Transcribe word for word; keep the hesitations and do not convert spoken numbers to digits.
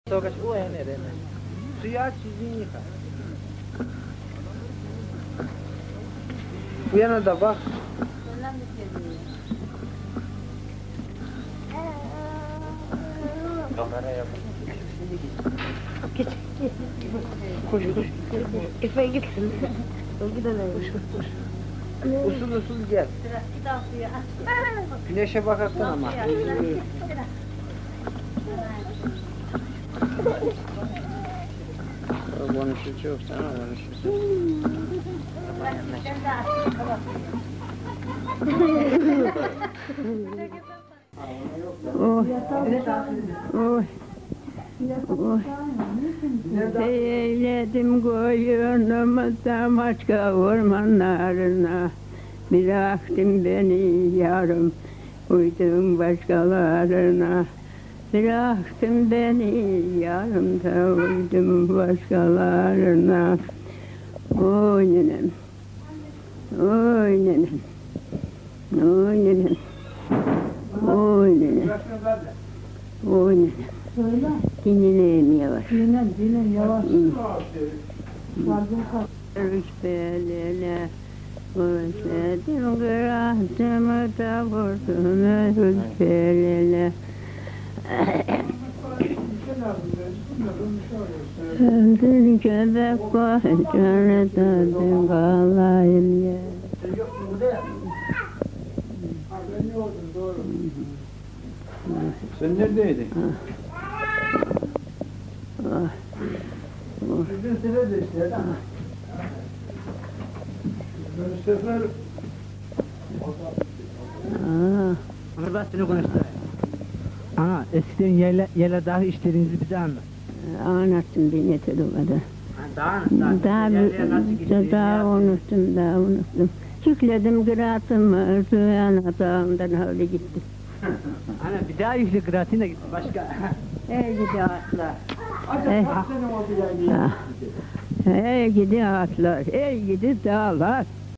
Sokaç o en erene. Suyu aç yüzünü yıka. Bu yana da bak. Kameraya bak. Geç, geç. Koş, koş. Efe gitsin. O gidelim. Koş, koş. Usul usul gel. Güneşe bakarsın ama. Konuşur çok sana konuşur. Oy. Oy. Oy. Eyledim koyunumu da başka ormanlarına. Bıraktın beni yarım, uydum başkalarına. Bıraktın beni yarım da uydum başkalarına. Oy nenem, oy nenem, oy nenem, oy nenem, oy nenem. Dinleyelim yavaş. Dinlen, dinlen yavaş. Rüşbelele, Özledim kıraatımı da vurdum rüşbelele. Öldür köpek koy, canı kalayım ya. Sen neredeydin? Ah. Bugün sefer de işte. Ben sefer... Aa. Hırbatını konuştu. Ana, eskiden yerle, yerle dahi işlerinizi bize anlat. Anlattım bir yeter o kadar. Daha Daha, daha, daha unuttum, daha unuttum. Yükledim kıraatımı, Rüyan atağımdan öyle gitti. Ana bir daha yüklü kıraatine gitti başka. Ey gidi atlar. Ey, ey gidi atlar, ey gidi dağlar.